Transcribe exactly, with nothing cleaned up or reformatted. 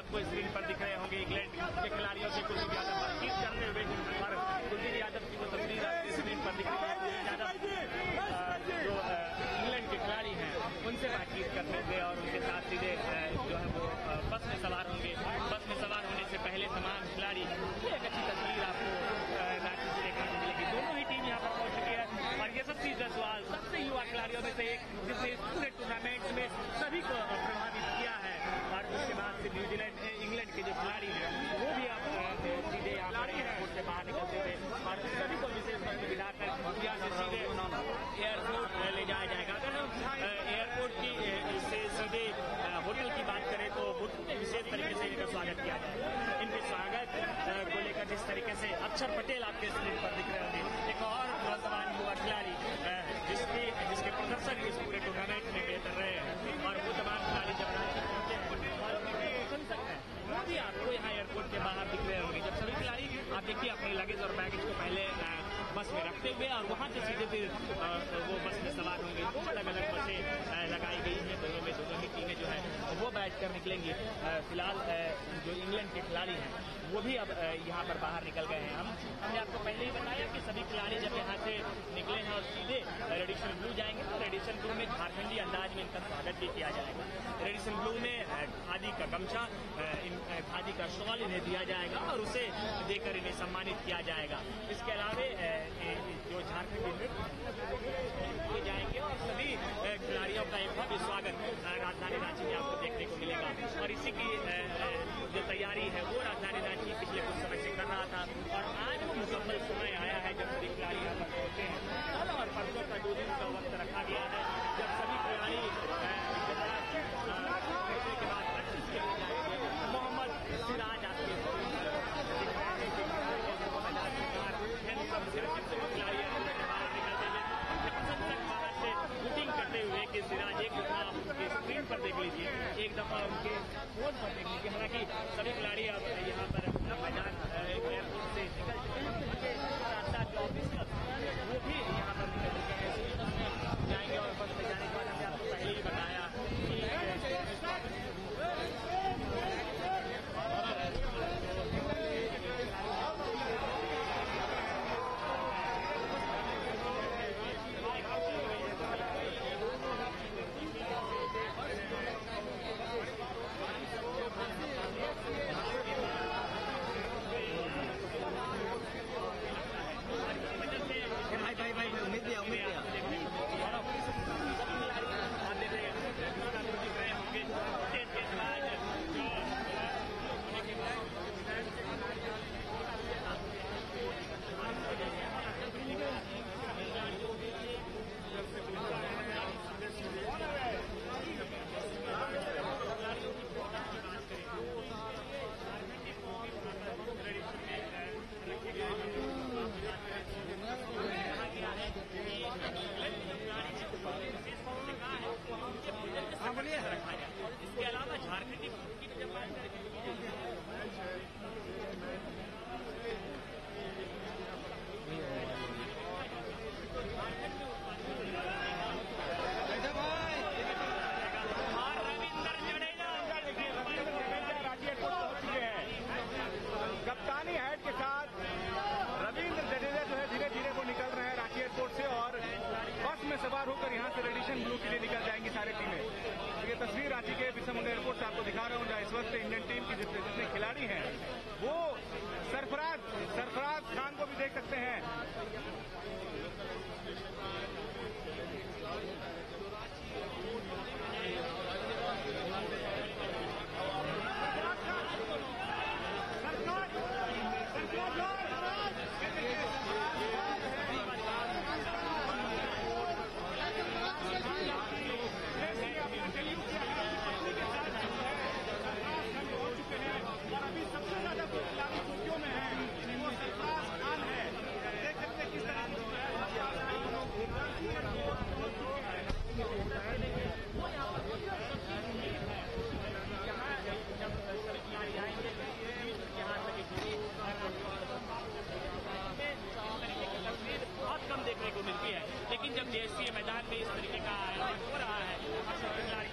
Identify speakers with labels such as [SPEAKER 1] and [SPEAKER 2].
[SPEAKER 1] आपको स्क्रीन पर दिख रहे होंगे इंग्लैंड के खिलाड़ियों से कुलदीप यादव बातचीत करते हुए, और कुलदीप यादव की वो तस्वीर आपकी स्क्रीन पर दिख रही है। कुलदीप यादव जो इंग्लैंड के खिलाड़ी हैं उनसे बातचीत करते हुए और उनके साथ सीधे जो है वो बस में सवार होंगे। बस में सवार होने से पहले तमाम खिलाड़ी, एक अच्छी तस्वीर आपको रांची से देखने को मिलेगी। दोनों ही टीम यहाँ पर पहुंच चुकी है और ये सबसे जसवाल सबसे युवा खिलाड़ियों में से एक जिसने पूरे टूर्नामेंट में सभी को प्रभावित किया है। और उसके बाद से न्यूजीलैंड इंग्लैंड के जो खिलाड़ी हैं वो भी आप सीधे यहाँ पर एयरपोर्ट से बाहर निकलते हुए और सभी को विशेष रूप से बिठाकर यहाँ से सीधे एयरपोर्ट ले जाया जाएगा। अगर हम एयरपोर्ट की से सीधे होटल की बात करें तो विशेष तरीके से इनका स्वागत किया जाएगा। इनके स्वागत को लेकर जिस तरीके से अक्षर पटेल आपके स्क्रीन पर दिख रहे होंगे, एक और नौजवान युवा खिलाड़ी जिसके जिसके प्रदर्शन इस पूरे टूर्नामेंट में बेहतर रहे हैं और वो तमाम खिलाड़ी जब रांची पहुंचे सुन सकते हैं वो भी आपको यहाँ एयरपोर्ट के बाहर दिख रहे होंगे। जब सभी खिलाड़ी आप देखिए अपने लगेज और बैगेज को पहले बस में रखते हुए और वहाँ से सीधे फिर वो बस में सवार होंगे। दो अलग अलग बसें लगाई गई हैं, दोनों में दोनों ही टीमें जो है वो बैठ कर निकलेंगी। फिलहाल जो इंग्लैंड के खिलाड़ी हैं वो भी अब यहाँ पर बाहर निकल गए हैं। हम हमने आपको पहले ही बताया कि सभी खिलाड़ी जब यहाँ से निकले हैं और सीधे रेडिशन ब्लू जाएंगे तो रेडिशन ब्लू में झारखंडी अंदाज में इनका स्वागत भी किया जाएगा। रेडिशन ब्लू में खादी का गमछा, खादी का शॉल इन्हें दिया जाएगा और उसे देकर इन्हें सम्मानित किया जाएगा। इसके अलावे जो झारखंडी नृत्य किए जाएंगे और सभी खिलाड़ियों का एक भव्य स्वागत राजधानी रांची में आपको देखने को मिलेगा। और इसी की जो तैयारी है वो राजधानी रांची पिछले कुछ समय से कर रहा था और आज वो मुकम्मल समय आया है जब सभी खिलाड़ी यहाँ पर पहुंचे हैं। कल और परसों का दो दिन का वक्त रखा गया है जब सभी खिलाड़ी के बाद प्रैक्टिस के लिए जाएंगे। मोहम्मद सिराज आपके खिलाड़ी बाहर निकलते हुए अपने प्रशंसक बाहर से शूटिंग करते हुए कि सिराज एक दफा उनके स्क्रीन पर देख लीजिए, एक दफा उनके फोन पर देख लीजिए। हालांकि सभी खिलाड़ी अब यहाँ पर मैदान एयरपोर्ट से निकल चुके हैं, साथ साथ जो ऑफिसर्स वो भी यहाँ पर निकल चुके हैं, जाएंगे और बस में जाने के बाद हमने आपको पहले ही बताया कि
[SPEAKER 2] भाई भाई भाई उम्मीद दिया उम्मीद दिया
[SPEAKER 1] इसके अलावा झारखंडी की जब बात करें
[SPEAKER 3] रांची एयरपोर्ट पहुंच चुके हैं। कप्तानी हैट के साथ रविंद्र जडेजा जो है धीरे धीरे वो निकल रहे हैं रांची एयरपोर्ट से और बस में सवार होकर यहाँ से रेडिशन ब्लू के लिए निकल जाएंगी सारी टीमें। तो ये तस्वीर रांची के बिरसा एयरपोर्ट से आपको दिखा रहा हूँ जहाँ इस वक्त इंडियन टीम की जितने जितने खिलाड़ी हैं वो सरफराज सरफराज खान को भी देख सकते हैं। और अभी सबसे ज्यादा जो खिलाड़ी सूचियों में है वो सरफराज खान है। देख सकते हैं किस तरह से
[SPEAKER 1] बहुत कम देखने को मिलती है, लेकिन जब देशीय मैदान में इस तरीके का आयोजन हो रहा है